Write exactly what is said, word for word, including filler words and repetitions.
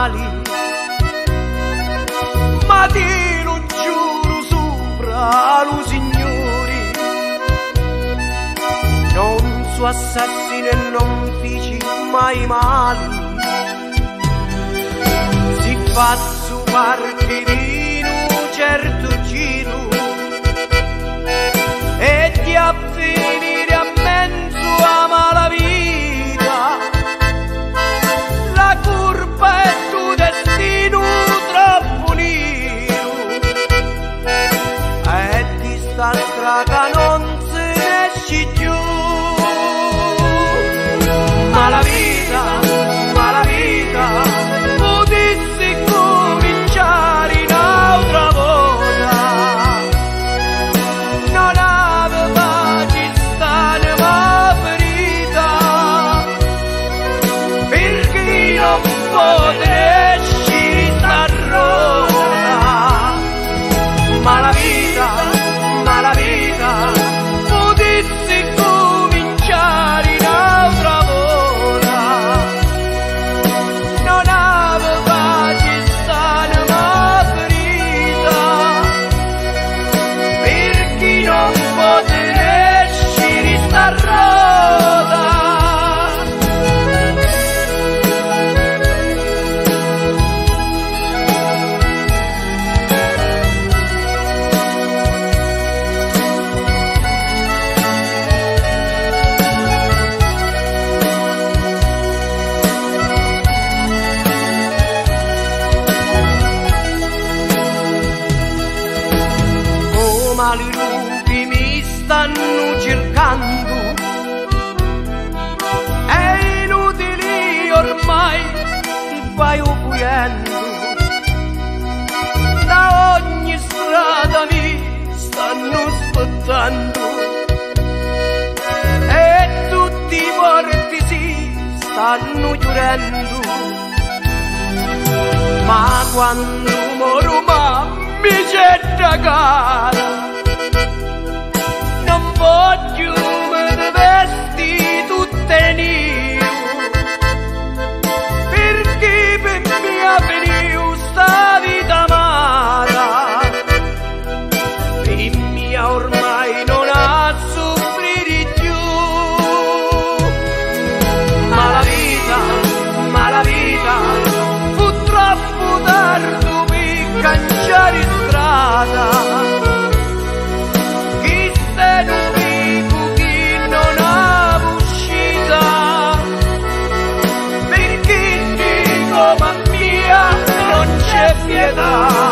mali, ma ti lo giuro sopra lo Signore, non so assassino e non feci mai mali, si faccio parte di un certo giro e ti a finire a mezzo a malavita, la curva è tuo destino troppo nero e di sta strada non se ne esci più. Ma la vita, ma la vita potessi cominciare in altra volta, non aveva ci stare ma ferita, perché non potessi star rotta. Ma la vita, ma la vita potessi cominciare in altra volta, non aveva ci stare ma ferita, perché non potessi star rotta. Ma i lupi mi stanno cercando, è inutile ormai ti vai fuggendo, da ogni strada mi stanno aspettando e tutti i porti si stanno chiudendo, ma quando moro mi c'è da cara, non voglio me vesti tutte nero, perché per mia veniva sta vita amara, e mia ormai non ha soffrire più. Ma la vita, ma la vita fu troppo tardi per cangiare strada, chi se non vivo chi non ha uscita, perché dico ma mia non c'è pietà.